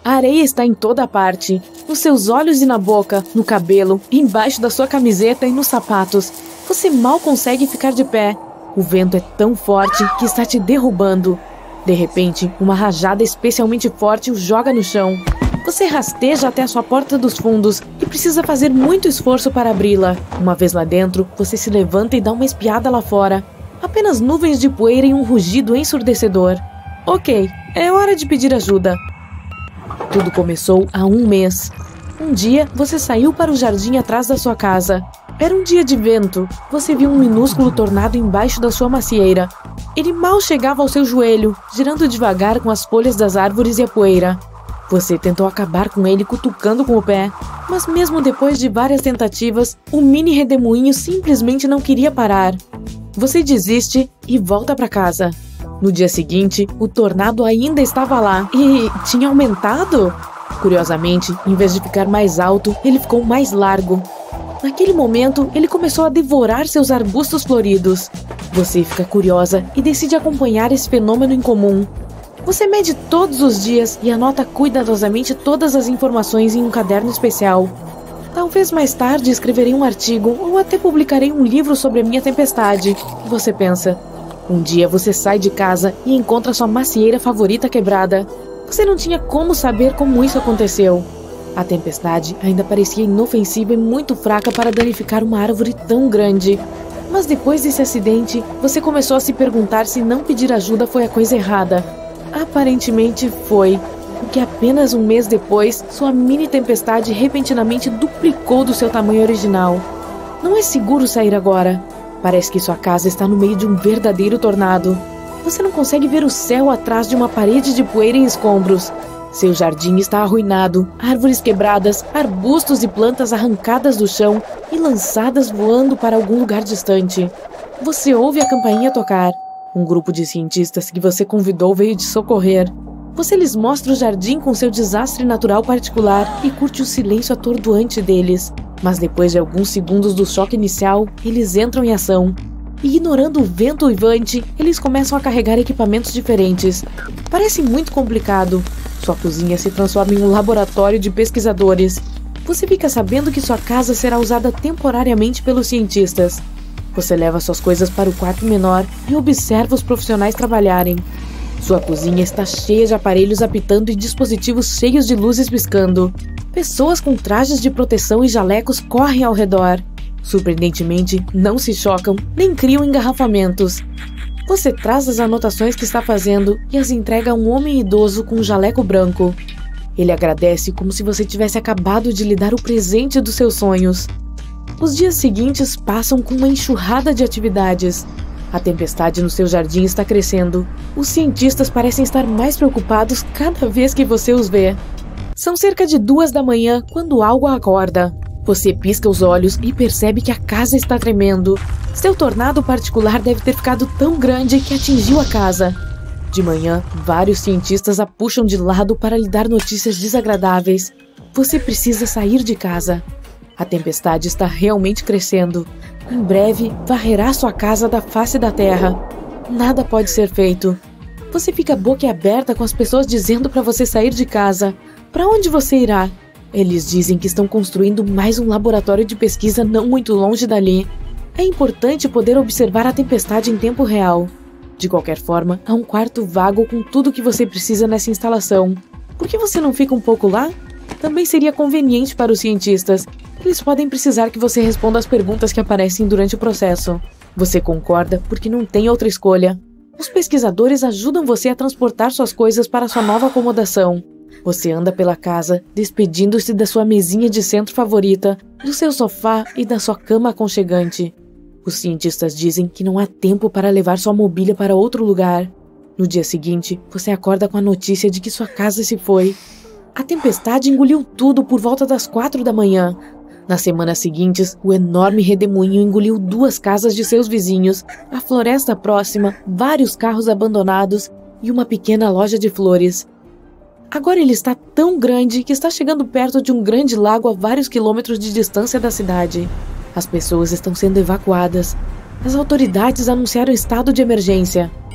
A areia está em toda parte, nos seus olhos e na boca, no cabelo, embaixo da sua camiseta e nos sapatos. Você mal consegue ficar de pé. O vento é tão forte que está te derrubando. De repente, uma rajada especialmente forte o joga no chão. Você rasteja até a sua porta dos fundos e precisa fazer muito esforço para abri-la. Uma vez lá dentro, você se levanta e dá uma espiada lá fora. Apenas nuvens de poeira e um rugido ensurdecedor. Ok, é hora de pedir ajuda. Tudo começou há um mês. Um dia, você saiu para o jardim atrás da sua casa. Era um dia de vento. Você viu um minúsculo tornado embaixo da sua macieira. Ele mal chegava ao seu joelho, girando devagar com as folhas das árvores e a poeira. Você tentou acabar com ele cutucando com o pé, mas mesmo depois de várias tentativas, o mini redemoinho simplesmente não queria parar. Você desiste e volta para casa. No dia seguinte, o tornado ainda estava lá e tinha aumentado. Curiosamente, em vez de ficar mais alto, ele ficou mais largo. Naquele momento, ele começou a devorar seus arbustos floridos. Você fica curiosa e decide acompanhar esse fenômeno incomum. Você mede todos os dias e anota cuidadosamente todas as informações em um caderno especial. Talvez mais tarde escreverei um artigo ou até publicarei um livro sobre a minha tempestade. Você pensa. Um dia você sai de casa e encontra sua macieira favorita quebrada. Você não tinha como saber como isso aconteceu. A tempestade ainda parecia inofensiva e muito fraca para danificar uma árvore tão grande. Mas depois desse acidente, você começou a se perguntar se não pedir ajuda foi a coisa errada. Aparentemente foi, porque apenas um mês depois, sua mini tempestade repentinamente duplicou do seu tamanho original. Não é seguro sair agora. Parece que sua casa está no meio de um verdadeiro tornado. Você não consegue ver o céu atrás de uma parede de poeira e escombros. Seu jardim está arruinado, árvores quebradas, arbustos e plantas arrancadas do chão e lançadas voando para algum lugar distante. Você ouve a campainha tocar. Um grupo de cientistas que você convidou veio te socorrer. Você lhes mostra o jardim com seu desastre natural particular e curte o silêncio atordoante deles. Mas depois de alguns segundos do choque inicial, eles entram em ação. Ignorando o vento uivante, eles começam a carregar equipamentos diferentes. Parece muito complicado. Sua cozinha se transforma em um laboratório de pesquisadores. Você fica sabendo que sua casa será usada temporariamente pelos cientistas. Você leva suas coisas para o quarto menor e observa os profissionais trabalharem. Sua cozinha está cheia de aparelhos apitando e dispositivos cheios de luzes piscando. Pessoas com trajes de proteção e jalecos correm ao redor. Surpreendentemente, não se chocam nem criam engarrafamentos. Você traz as anotações que está fazendo e as entrega a um homem idoso com um jaleco branco. Ele agradece como se você tivesse acabado de lhe dar o presente dos seus sonhos. Os dias seguintes passam com uma enxurrada de atividades. A tempestade no seu jardim está crescendo. Os cientistas parecem estar mais preocupados cada vez que você os vê. São cerca de 2 da manhã quando algo a acorda. Você pisca os olhos e percebe que a casa está tremendo. Seu tornado particular deve ter ficado tão grande que atingiu a casa. De manhã, vários cientistas a puxam de lado para lhe dar notícias desagradáveis. Você precisa sair de casa. A tempestade está realmente crescendo. Em breve, varrerá sua casa da face da terra. Nada pode ser feito. Você fica boquiaberta com as pessoas dizendo para você sair de casa. Para onde você irá? Eles dizem que estão construindo mais um laboratório de pesquisa não muito longe dali. É importante poder observar a tempestade em tempo real. De qualquer forma, há um quarto vago com tudo o que você precisa nessa instalação. Por que você não fica um pouco lá? Também seria conveniente para os cientistas. Eles podem precisar que você responda às perguntas que aparecem durante o processo. Você concorda porque não tem outra escolha. Os pesquisadores ajudam você a transportar suas coisas para sua nova acomodação. Você anda pela casa, despedindo-se da sua mesinha de centro favorita, do seu sofá e da sua cama aconchegante. Os cientistas dizem que não há tempo para levar sua mobília para outro lugar. No dia seguinte, você acorda com a notícia de que sua casa se foi. A tempestade engoliu tudo por volta das 4 da manhã. Nas semanas seguintes, o enorme redemoinho engoliu 2 casas de seus vizinhos, a floresta próxima, vários carros abandonados e uma pequena loja de flores. Agora ele está tão grande que está chegando perto de um grande lago a vários quilômetros de distância da cidade. As pessoas estão sendo evacuadas. As autoridades anunciaram estado de emergência.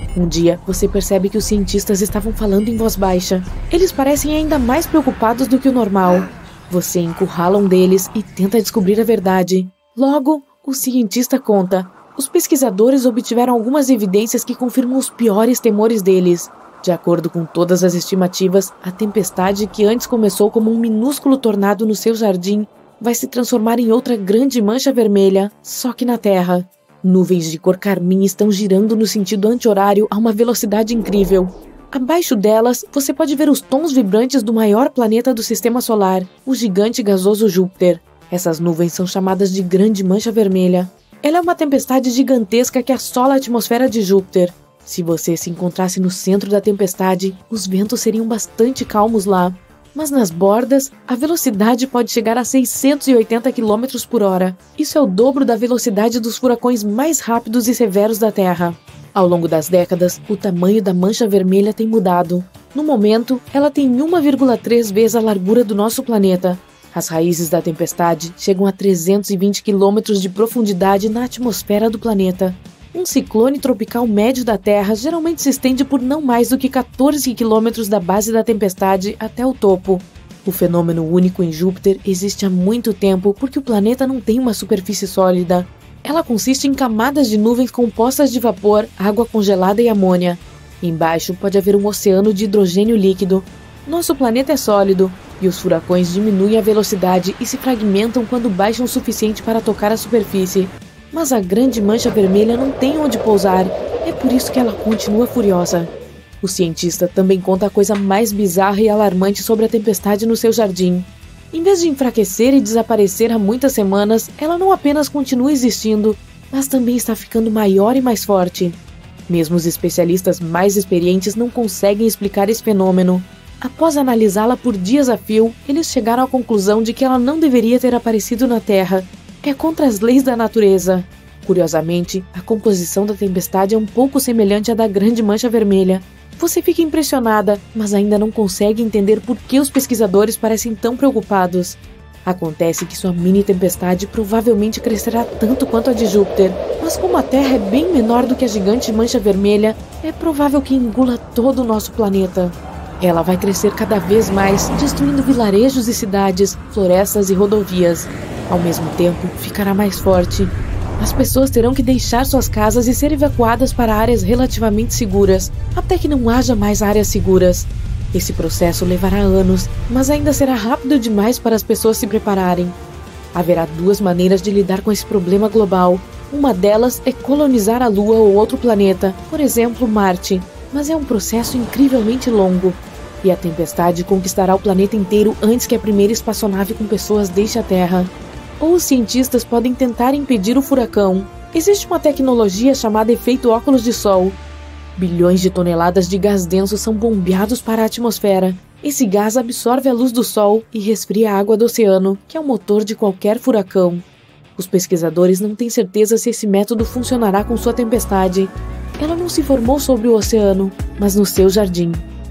Um dia, você percebe que os cientistas estavam falando em voz baixa. Eles parecem ainda mais preocupados do que o normal. Você encurrala um deles e tenta descobrir a verdade. Logo, o cientista conta. Os pesquisadores obtiveram algumas evidências que confirmam os piores temores deles. De acordo com todas as estimativas, a tempestade que antes começou como um minúsculo tornado no seu jardim vai se transformar em outra grande mancha vermelha, só que na Terra. Nuvens de cor carmim estão girando no sentido anti-horário a uma velocidade incrível. Abaixo delas, você pode ver os tons vibrantes do maior planeta do Sistema Solar, o gigante gasoso Júpiter. Essas nuvens são chamadas de Grande Mancha Vermelha. Ela é uma tempestade gigantesca que assola a atmosfera de Júpiter. Se você se encontrasse no centro da tempestade, os ventos seriam bastante calmos lá. Mas nas bordas, a velocidade pode chegar a 680 km por hora. Isso é o dobro da velocidade dos furacões mais rápidos e severos da Terra. Ao longo das décadas, o tamanho da mancha vermelha tem mudado. No momento, ela tem 1,3 vezes a largura do nosso planeta. As raízes da tempestade chegam a 320 km de profundidade na atmosfera do planeta. Um ciclone tropical médio da Terra geralmente se estende por não mais do que 14 km da base da tempestade até o topo. O fenômeno único em Júpiter existe há muito tempo porque o planeta não tem uma superfície sólida. Ela consiste em camadas de nuvens compostas de vapor, água congelada e amônia. Embaixo pode haver um oceano de hidrogênio líquido. Nosso planeta é sólido, e os furacões diminuem a velocidade e se fragmentam quando baixam o suficiente para tocar a superfície. Mas a grande mancha vermelha não tem onde pousar, é por isso que ela continua furiosa. O cientista também conta a coisa mais bizarra e alarmante sobre a tempestade no seu jardim. Em vez de enfraquecer e desaparecer há muitas semanas, ela não apenas continua existindo, mas também está ficando maior e mais forte. Mesmo os especialistas mais experientes não conseguem explicar esse fenômeno. Após analisá-la por dias a fio, eles chegaram à conclusão de que ela não deveria ter aparecido na Terra. É contra as leis da natureza. Curiosamente, a composição da tempestade é um pouco semelhante à da Grande Mancha Vermelha. Você fica impressionada, mas ainda não consegue entender por que os pesquisadores parecem tão preocupados. Acontece que sua mini-tempestade provavelmente crescerá tanto quanto a de Júpiter, mas como a Terra é bem menor do que a gigante Mancha Vermelha, é provável que engula todo o nosso planeta. Ela vai crescer cada vez mais, destruindo vilarejos e cidades, florestas e rodovias. Ao mesmo tempo, ficará mais forte. As pessoas terão que deixar suas casas e ser evacuadas para áreas relativamente seguras, até que não haja mais áreas seguras. Esse processo levará anos, mas ainda será rápido demais para as pessoas se prepararem. Haverá duas maneiras de lidar com esse problema global. Uma delas é colonizar a Lua ou outro planeta, por exemplo, Marte, mas é um processo incrivelmente longo. E a tempestade conquistará o planeta inteiro antes que a primeira espaçonave com pessoas deixe a Terra. Ou os cientistas podem tentar impedir o furacão. Existe uma tecnologia chamada efeito óculos de sol. Bilhões de toneladas de gás denso são bombeados para a atmosfera. Esse gás absorve a luz do sol e resfria a água do oceano, que é o motor de qualquer furacão. Os pesquisadores não têm certeza se esse método funcionará com sua tempestade. Ela não se formou sobre o oceano, mas no seu jardim.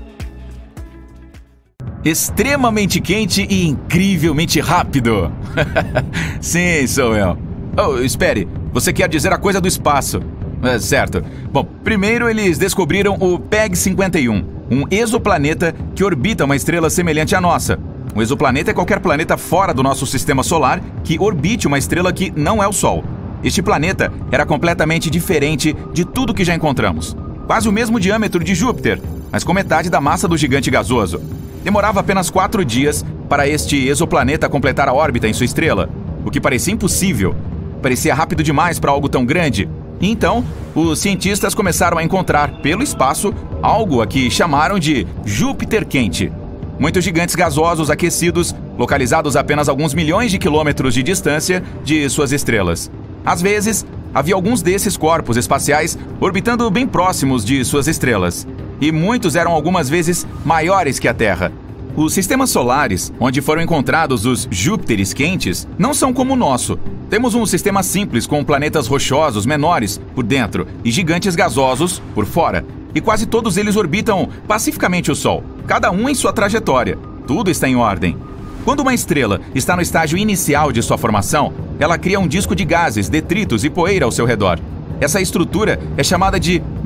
Extremamente quente e incrivelmente rápido. Sim, sou eu. Oh, espere, você quer dizer a coisa do espaço? Certo. Bom, primeiro eles descobriram o PEG 51, um exoplaneta que orbita uma estrela semelhante à nossa. Um exoplaneta é qualquer planeta fora do nosso sistema solar que orbite uma estrela que não é o Sol. Este planeta era completamente diferente de tudo que já encontramos. Quase o mesmo diâmetro de Júpiter, mas com metade da massa do gigante gasoso. Demorava apenas 4 dias para este exoplaneta completar a órbita em sua estrela, o que parecia impossível. Parecia rápido demais para algo tão grande. E então, os cientistas começaram a encontrar, pelo espaço, algo a que chamaram de Júpiter quente. Muitos gigantes gasosos aquecidos, localizados a apenas alguns milhões de quilômetros de distância de suas estrelas. Às vezes, havia alguns desses corpos espaciais orbitando bem próximos de suas estrelas. E muitos eram algumas vezes maiores que a Terra. Os sistemas solares, onde foram encontrados os Júpiteres quentes, não são como o nosso. Temos um sistema simples com planetas rochosos menores por dentro e gigantes gasosos por fora. E quase todos eles orbitam pacificamente o Sol, cada um em sua trajetória. Tudo está em ordem. Quando uma estrela está no estágio inicial de sua formação, ela cria um disco de gases, detritos e poeira ao seu redor. Essa estrutura é chamada de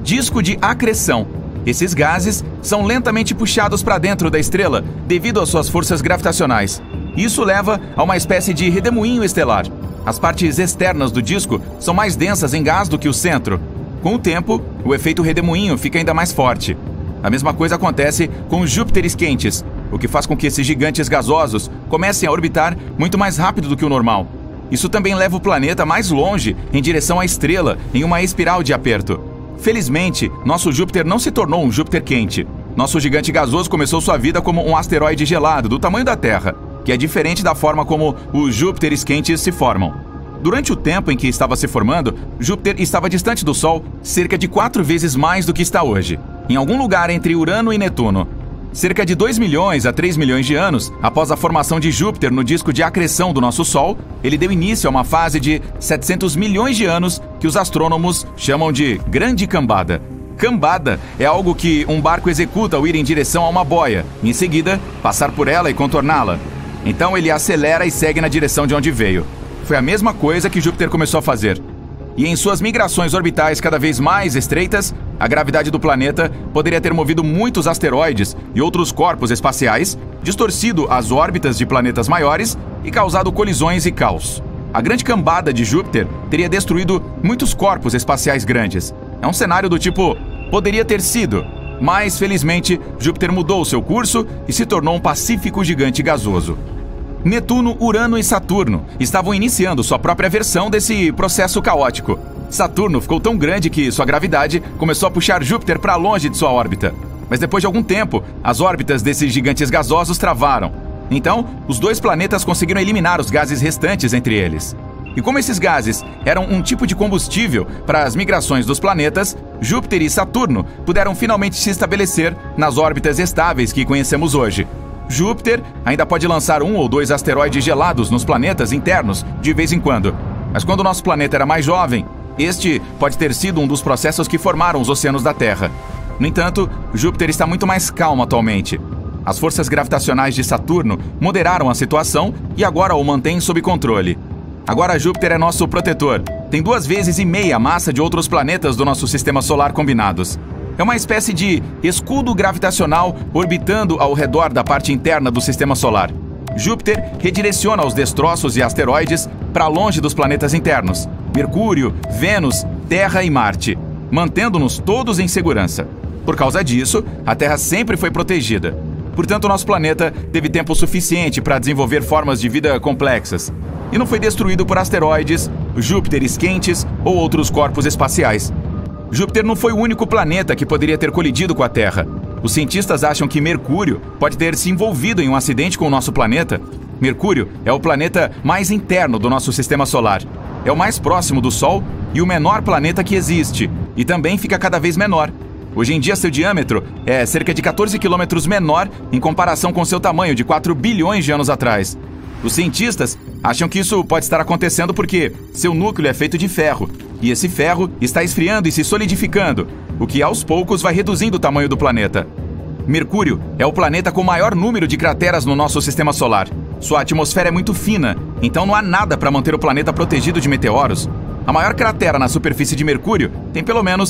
disco de acreção. Esses gases são lentamente puxados para dentro da estrela devido às suas forças gravitacionais. Isso leva a uma espécie de redemoinho estelar. As partes externas do disco são mais densas em gás do que o centro. Com o tempo, o efeito redemoinho fica ainda mais forte. A mesma coisa acontece com os Júpiteres quentes, o que faz com que esses gigantes gasosos comecem a orbitar muito mais rápido do que o normal. Isso também leva o planeta mais longe em direção à estrela, em uma espiral de aperto. Felizmente, nosso Júpiter não se tornou um Júpiter quente. Nosso gigante gasoso começou sua vida como um asteroide gelado do tamanho da Terra, que é diferente da forma como os Júpiteres quentes se formam. Durante o tempo em que estava se formando, Júpiter estava distante do Sol cerca de 4 vezes mais do que está hoje, em algum lugar entre Urano e Netuno. Cerca de 2 milhões a 3 milhões de anos após a formação de Júpiter no disco de acreção do nosso Sol, ele deu início a uma fase de 700 milhões de anos que os astrônomos chamam de Grande Cambada. Cambada é algo que um barco executa ao ir em direção a uma boia, e em seguida passar por ela e contorná-la. Então ele acelera e segue na direção de onde veio. Foi a mesma coisa que Júpiter começou a fazer. E em suas migrações orbitais cada vez mais estreitas, a gravidade do planeta poderia ter movido muitos asteroides e outros corpos espaciais, distorcido as órbitas de planetas maiores e causado colisões e caos. A grande cambada de Júpiter teria destruído muitos corpos espaciais grandes. É um cenário do tipo, poderia ter sido, mas felizmente Júpiter mudou seu curso e se tornou um pacífico gigante gasoso. Netuno, Urano e Saturno estavam iniciando sua própria versão desse processo caótico. Saturno ficou tão grande que sua gravidade começou a puxar Júpiter para longe de sua órbita. Mas depois de algum tempo, as órbitas desses gigantes gasosos travaram. Então, os dois planetas conseguiram eliminar os gases restantes entre eles. E como esses gases eram um tipo de combustível para as migrações dos planetas, Júpiter e Saturno puderam finalmente se estabelecer nas órbitas estáveis que conhecemos hoje. Júpiter ainda pode lançar 1 ou 2 asteroides gelados nos planetas internos de vez em quando. Mas quando o nosso planeta era mais jovem, este pode ter sido um dos processos que formaram os oceanos da Terra. No entanto, Júpiter está muito mais calmo atualmente. As forças gravitacionais de Saturno moderaram a situação e agora o mantêm sob controle. Agora Júpiter é nosso protetor. Tem 2,5 vezes a massa de outros planetas do nosso sistema solar combinados. É uma espécie de escudo gravitacional orbitando ao redor da parte interna do sistema solar. Júpiter redireciona os destroços e asteroides para longe dos planetas internos, Mercúrio, Vênus, Terra e Marte, mantendo-nos todos em segurança. Por causa disso, a Terra sempre foi protegida. Portanto, nosso planeta teve tempo suficiente para desenvolver formas de vida complexas e não foi destruído por asteroides, Júpiteres quentes ou outros corpos espaciais. Júpiter não foi o único planeta que poderia ter colidido com a Terra. Os cientistas acham que Mercúrio pode ter se envolvido em um acidente com o nosso planeta. Mercúrio é o planeta mais interno do nosso sistema solar. É o mais próximo do Sol e o menor planeta que existe, e também fica cada vez menor. Hoje em dia, seu diâmetro é cerca de 14 quilômetros menor em comparação com seu tamanho de 4 bilhões de anos atrás. Os cientistas acham que isso pode estar acontecendo porque seu núcleo é feito de ferro, e esse ferro está esfriando e se solidificando, o que aos poucos vai reduzindo o tamanho do planeta. Mercúrio é o planeta com o maior número de crateras no nosso sistema solar. Sua atmosfera é muito fina, então não há nada para manter o planeta protegido de meteoros. A maior cratera na superfície de Mercúrio tem pelo menos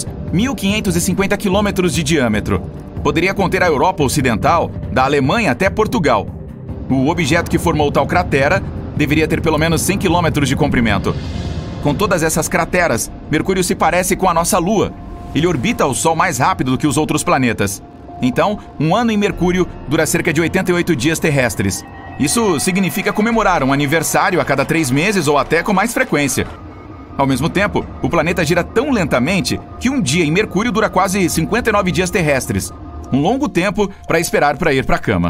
1.550 quilômetros de diâmetro. Poderia conter a Europa Ocidental, da Alemanha até Portugal. O objeto que formou tal cratera deveria ter pelo menos 100 quilômetros de comprimento. Com todas essas crateras, Mercúrio se parece com a nossa Lua. Ele orbita o Sol mais rápido do que os outros planetas. Então, um ano em Mercúrio dura cerca de 88 dias terrestres. Isso significa comemorar um aniversário a cada 3 meses ou até com mais frequência. Ao mesmo tempo, o planeta gira tão lentamente que um dia em Mercúrio dura quase 59 dias terrestres. Um longo tempo para esperar para ir para a cama.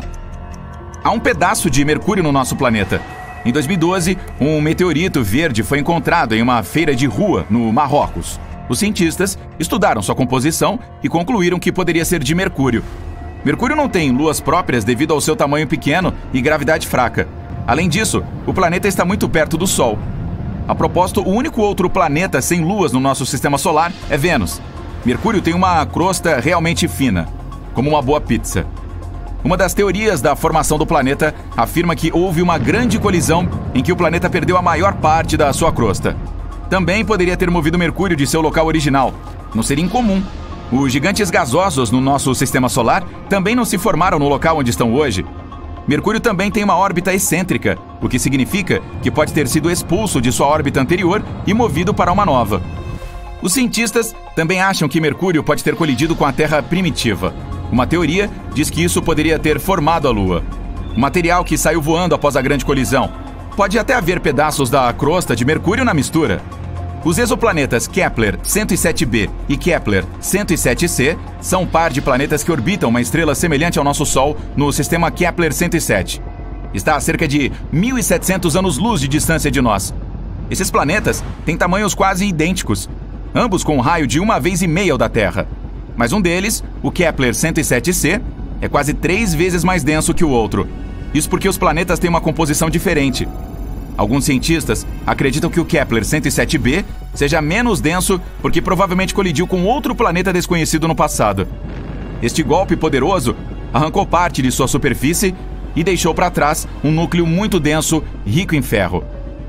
Há um pedaço de Mercúrio no nosso planeta. Em 2012, um meteorito verde foi encontrado em uma feira de rua, no Marrocos. Os cientistas estudaram sua composição e concluíram que poderia ser de Mercúrio. Mercúrio não tem luas próprias devido ao seu tamanho pequeno e gravidade fraca. Além disso, o planeta está muito perto do Sol. A propósito, o único outro planeta sem luas no nosso sistema solar é Vênus. Mercúrio tem uma crosta realmente fina, como uma boa pizza. Uma das teorias da formação do planeta afirma que houve uma grande colisão em que o planeta perdeu a maior parte da sua crosta. Também poderia ter movido Mercúrio de seu local original. Não seria incomum. Os gigantes gasosos no nosso sistema solar também não se formaram no local onde estão hoje. Mercúrio também tem uma órbita excêntrica, o que significa que pode ter sido expulso de sua órbita anterior e movido para uma nova. Os cientistas também acham que Mercúrio pode ter colidido com a Terra primitiva. Uma teoria diz que isso poderia ter formado a Lua. O material que saiu voando após a grande colisão. Pode até haver pedaços da crosta de Mercúrio na mistura. Os exoplanetas Kepler 107b e Kepler 107c são um par de planetas que orbitam uma estrela semelhante ao nosso Sol no sistema Kepler 107. Está a cerca de 1.700 anos-luz de distância de nós. Esses planetas têm tamanhos quase idênticos, ambos com um raio de 1,5 vezes o da Terra. Mas um deles, o Kepler 107c, é quase 3 vezes mais denso que o outro. Isso porque os planetas têm uma composição diferente. Alguns cientistas acreditam que o Kepler 107b seja menos denso porque provavelmente colidiu com outro planeta desconhecido no passado. Este golpe poderoso arrancou parte de sua superfície e deixou para trás um núcleo muito denso, rico em ferro.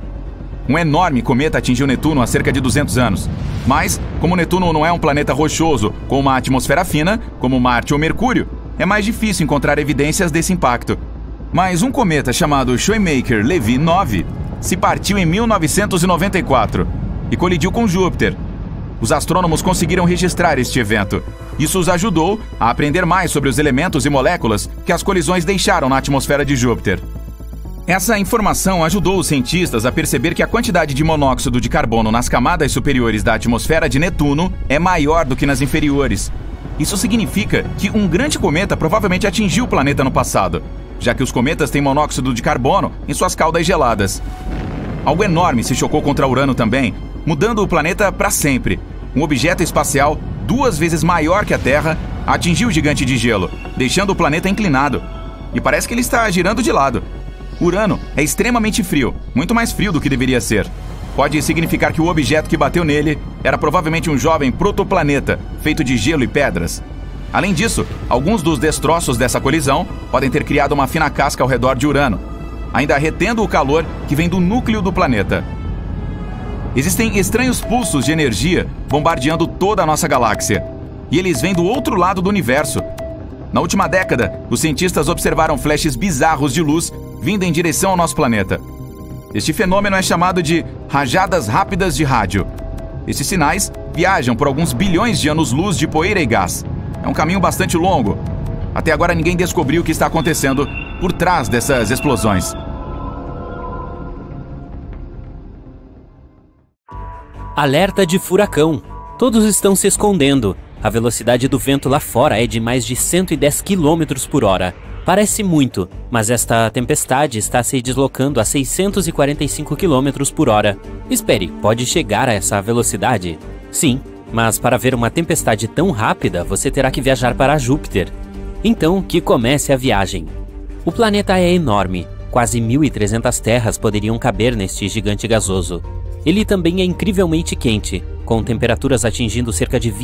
Um enorme cometa atingiu Netuno há cerca de 200 anos. Mas, como Netuno não é um planeta rochoso com uma atmosfera fina, como Marte ou Mercúrio, é mais difícil encontrar evidências desse impacto. Mas um cometa chamado Shoemaker-Levy 9 se partiu em 1994 e colidiu com Júpiter. Os astrônomos conseguiram registrar este evento. Isso os ajudou a aprender mais sobre os elementos e moléculas que as colisões deixaram na atmosfera de Júpiter. Essa informação ajudou os cientistas a perceber que a quantidade de monóxido de carbono nas camadas superiores da atmosfera de Netuno é maior do que nas inferiores. Isso significa que um grande cometa provavelmente atingiu o planeta no passado, já que os cometas têm monóxido de carbono em suas caudas geladas. Algo enorme se chocou contra Urano também, mudando o planeta para sempre. Um objeto espacial 2 vezes maior que a Terra atingiu o gigante de gelo, deixando o planeta inclinado. E parece que ele está girando de lado. Urano é extremamente frio, muito mais frio do que deveria ser. Pode significar que o objeto que bateu nele era provavelmente um jovem protoplaneta, feito de gelo e pedras. Além disso, alguns dos destroços dessa colisão podem ter criado uma fina casca ao redor de Urano, ainda retendo o calor que vem do núcleo do planeta. Existem estranhos pulsos de energia bombardeando toda a nossa galáxia, e eles vêm do outro lado do universo. Na última década, os cientistas observaram flashes bizarros de luz vindo em direção ao nosso planeta. Este fenômeno é chamado de rajadas rápidas de rádio. Esses sinais viajam por alguns bilhões de anos-luz de poeira e gás. É um caminho bastante longo. Até agora ninguém descobriu o que está acontecendo por trás dessas explosões. Alerta de furacão. Todos estão se escondendo. A velocidade do vento lá fora é de mais de 110 km por hora. Parece muito, mas esta tempestade está se deslocando a 645 km por hora. Espere, pode chegar a essa velocidade? Sim, mas para ver uma tempestade tão rápida, você terá que viajar para Júpiter. Então, que comece a viagem. O planeta é enorme. Quase 1.300 terras poderiam caber neste gigante gasoso. Ele também é incrivelmente quente, com temperaturas atingindo cerca de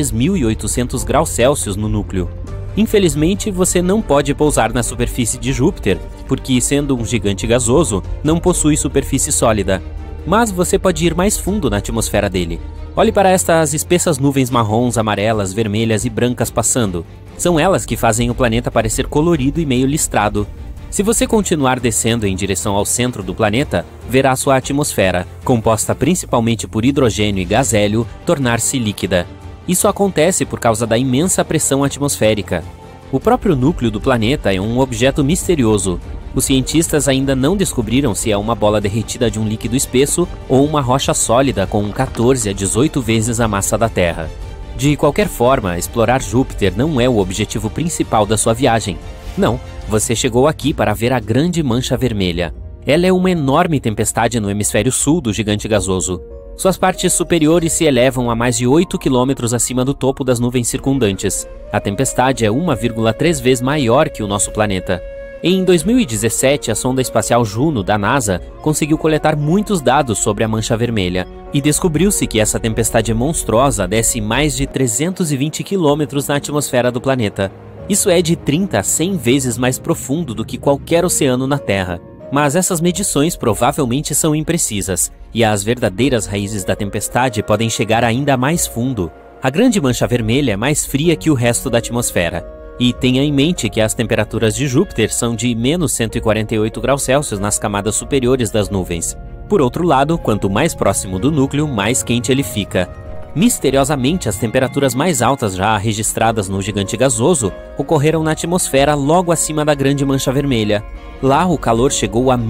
23.800 graus Celsius no núcleo. Infelizmente, você não pode pousar na superfície de Júpiter, porque, sendo um gigante gasoso, não possui superfície sólida. Mas você pode ir mais fundo na atmosfera dele. Olhe para estas espessas nuvens marrons, amarelas, vermelhas e brancas passando. São elas que fazem o planeta parecer colorido e meio listrado. Se você continuar descendo em direção ao centro do planeta, verá sua atmosfera, composta principalmente por hidrogênio e gás hélio, tornar-se líquida. Isso acontece por causa da imensa pressão atmosférica. O próprio núcleo do planeta é um objeto misterioso. Os cientistas ainda não descobriram se é uma bola derretida de um líquido espesso ou uma rocha sólida com 14 a 18 vezes a massa da Terra. De qualquer forma, explorar Júpiter não é o objetivo principal da sua viagem. Não, você chegou aqui para ver a Grande Mancha Vermelha. Ela é uma enorme tempestade no hemisfério sul do gigante gasoso. Suas partes superiores se elevam a mais de 8 km acima do topo das nuvens circundantes. A tempestade é 1,3 vezes maior que o nosso planeta. Em 2017, a sonda espacial Juno, da NASA, conseguiu coletar muitos dados sobre a Mancha Vermelha, e descobriu-se que essa tempestade monstruosa desce mais de 320 km na atmosfera do planeta. Isso é de 30 a 100 vezes mais profundo do que qualquer oceano na Terra. Mas essas medições provavelmente são imprecisas, e as verdadeiras raízes da tempestade podem chegar ainda mais fundo. A grande mancha vermelha é mais fria que o resto da atmosfera. E tenha em mente que as temperaturas de Júpiter são de menos 148 graus Celsius nas camadas superiores das nuvens. Por outro lado, quanto mais próximo do núcleo, mais quente ele fica. Misteriosamente, as temperaturas mais altas já registradas no gigante gasoso ocorreram na atmosfera logo acima da grande mancha vermelha. Lá, o calor chegou a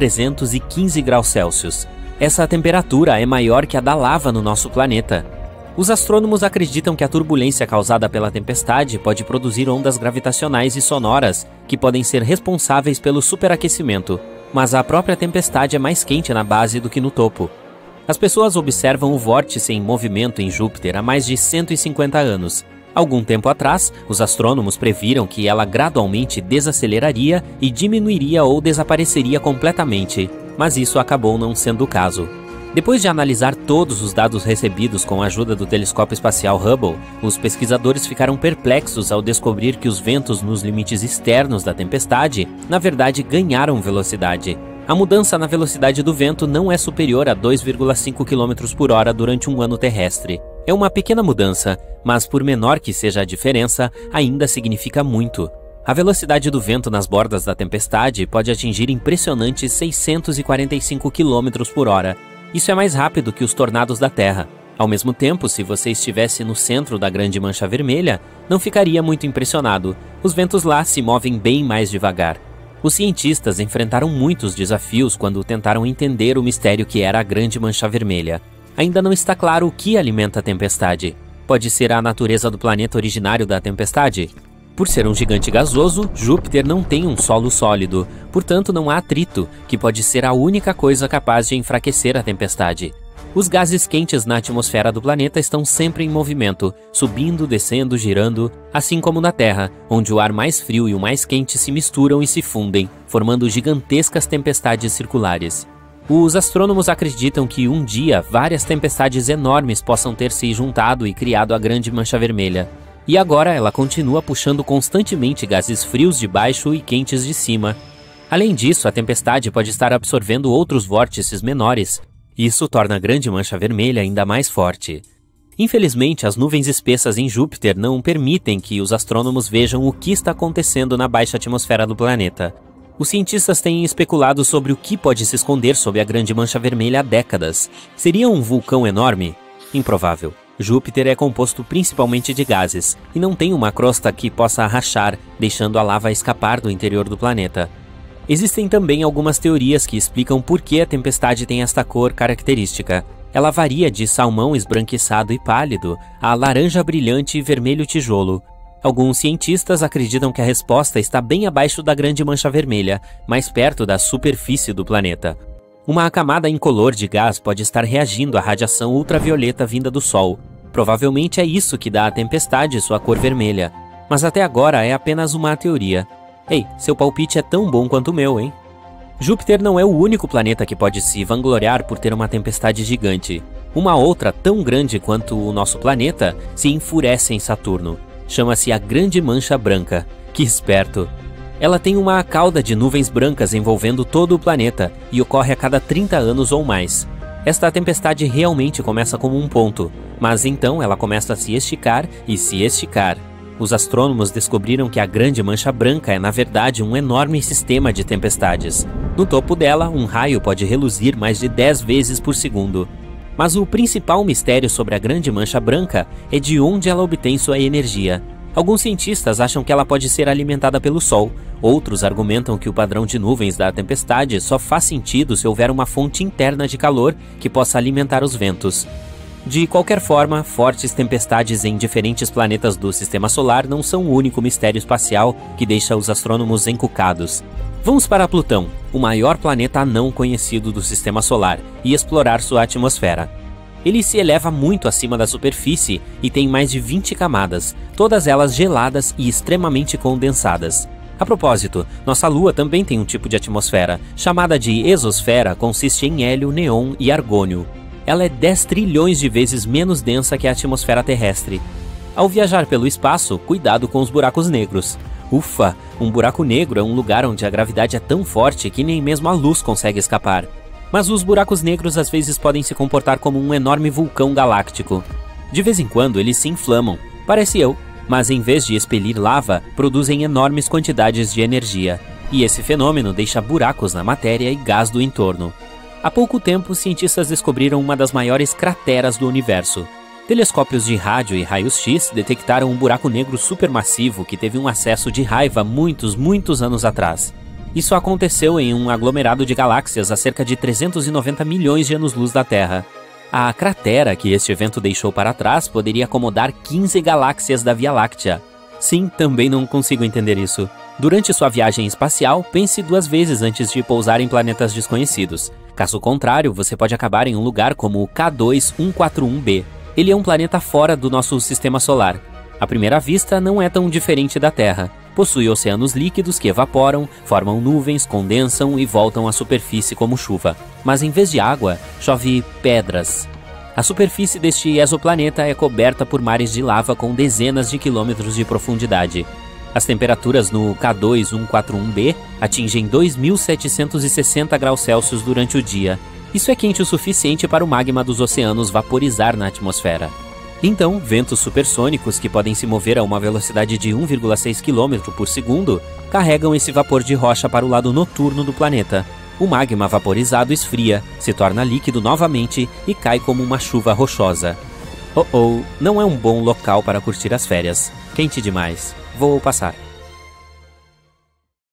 1.315 graus Celsius. Essa temperatura é maior que a da lava no nosso planeta. Os astrônomos acreditam que a turbulência causada pela tempestade pode produzir ondas gravitacionais e sonoras que podem ser responsáveis pelo superaquecimento, mas a própria tempestade é mais quente na base do que no topo. As pessoas observam o vórtice em movimento em Júpiter há mais de 150 anos. Algum tempo atrás, os astrônomos previram que ela gradualmente desaceleraria e diminuiria ou desapareceria completamente, mas isso acabou não sendo o caso. Depois de analisar todos os dados recebidos com a ajuda do telescópio espacial Hubble, os pesquisadores ficaram perplexos ao descobrir que os ventos nos limites externos da tempestade, na verdade, ganharam velocidade. A mudança na velocidade do vento não é superior a 2,5 km por hora durante um ano terrestre. É uma pequena mudança, mas por menor que seja a diferença, ainda significa muito. A velocidade do vento nas bordas da tempestade pode atingir impressionantes 645 km por hora. Isso é mais rápido que os tornados da Terra. Ao mesmo tempo, se você estivesse no centro da grande mancha vermelha, não ficaria muito impressionado. Os ventos lá se movem bem mais devagar. Os cientistas enfrentaram muitos desafios quando tentaram entender o mistério que era a grande mancha vermelha. Ainda não está claro o que alimenta a tempestade. Pode ser a natureza do planeta originário da tempestade? Por ser um gigante gasoso, Júpiter não tem um solo sólido, portanto não há atrito, que pode ser a única coisa capaz de enfraquecer a tempestade. Os gases quentes na atmosfera do planeta estão sempre em movimento, subindo, descendo, girando, assim como na Terra, onde o ar mais frio e o mais quente se misturam e se fundem, formando gigantescas tempestades circulares. Os astrônomos acreditam que um dia várias tempestades enormes possam ter se juntado e criado a grande mancha vermelha. E agora ela continua puxando constantemente gases frios de baixo e quentes de cima. Além disso, a tempestade pode estar absorvendo outros vórtices menores. Isso torna a grande mancha vermelha ainda mais forte. Infelizmente, as nuvens espessas em Júpiter não permitem que os astrônomos vejam o que está acontecendo na baixa atmosfera do planeta. Os cientistas têm especulado sobre o que pode se esconder sob a grande mancha vermelha há décadas. Seria um vulcão enorme? Improvável. Júpiter é composto principalmente de gases, e não tem uma crosta que possa rachar, deixando a lava escapar do interior do planeta. Existem também algumas teorias que explicam por que a tempestade tem esta cor característica. Ela varia de salmão esbranquiçado e pálido a laranja brilhante e vermelho tijolo. Alguns cientistas acreditam que a resposta está bem abaixo da grande mancha vermelha, mais perto da superfície do planeta. Uma camada incolor de gás pode estar reagindo à radiação ultravioleta vinda do Sol. Provavelmente é isso que dá à tempestade sua cor vermelha. Mas até agora é apenas uma teoria. Ei, seu palpite é tão bom quanto o meu, hein? Júpiter não é o único planeta que pode se vangloriar por ter uma tempestade gigante. Uma outra tão grande quanto o nosso planeta se enfurece em Saturno. Chama-se a Grande Mancha Branca. Que esperto! Ela tem uma cauda de nuvens brancas envolvendo todo o planeta e ocorre a cada 30 anos ou mais. Esta tempestade realmente começa como um ponto, mas então ela começa a se esticar e se esticar. Os astrônomos descobriram que a Grande Mancha Branca é na verdade um enorme sistema de tempestades. No topo dela, um raio pode reluzir mais de 10 vezes por segundo. Mas o principal mistério sobre a Grande Mancha Branca é de onde ela obtém sua energia. Alguns cientistas acham que ela pode ser alimentada pelo Sol. Outros argumentam que o padrão de nuvens da tempestade só faz sentido se houver uma fonte interna de calor que possa alimentar os ventos. De qualquer forma, fortes tempestades em diferentes planetas do Sistema Solar não são o único mistério espacial que deixa os astrônomos encucados. Vamos para Plutão, o maior planeta anão conhecido do Sistema Solar, e explorar sua atmosfera. Ele se eleva muito acima da superfície e tem mais de 20 camadas, todas elas geladas e extremamente condensadas. A propósito, nossa Lua também tem um tipo de atmosfera, chamada de exosfera, consiste em hélio, neon e argônio. Ela é 10 trilhões de vezes menos densa que a atmosfera terrestre. Ao viajar pelo espaço, cuidado com os buracos negros. Ufa, um buraco negro é um lugar onde a gravidade é tão forte que nem mesmo a luz consegue escapar. Mas os buracos negros às vezes podem se comportar como um enorme vulcão galáctico. De vez em quando eles se inflamam, parece eu, mas em vez de expelir lava, produzem enormes quantidades de energia, e esse fenômeno deixa buracos na matéria e gás do entorno. Há pouco tempo, cientistas descobriram uma das maiores crateras do universo. Telescópios de rádio e raios-x detectaram um buraco negro supermassivo que teve um acesso de raiva muitos anos atrás. Isso aconteceu em um aglomerado de galáxias a cerca de 390 milhões de anos-luz da Terra. A cratera que este evento deixou para trás poderia acomodar 15 galáxias da Via Láctea. Sim, também não consigo entender isso. Durante sua viagem espacial, pense 2 vezes antes de pousar em planetas desconhecidos. Caso contrário, você pode acabar em um lugar como o K2141b. Ele é um planeta fora do nosso sistema solar. À primeira vista, não é tão diferente da Terra. Possui oceanos líquidos que evaporam, formam nuvens, condensam e voltam à superfície como chuva. Mas em vez de água, chove pedras. A superfície deste exoplaneta é coberta por mares de lava com dezenas de quilômetros de profundidade. As temperaturas no K2141b atingem 2.760 graus Celsius durante o dia. Isso é quente o suficiente para o magma dos oceanos vaporizar na atmosfera. Então, ventos supersônicos que podem se mover a uma velocidade de 1,6 km por segundo carregam esse vapor de rocha para o lado noturno do planeta. O magma vaporizado esfria, se torna líquido novamente e cai como uma chuva rochosa. Não é um bom local para curtir as férias. Quente demais. Vou passar.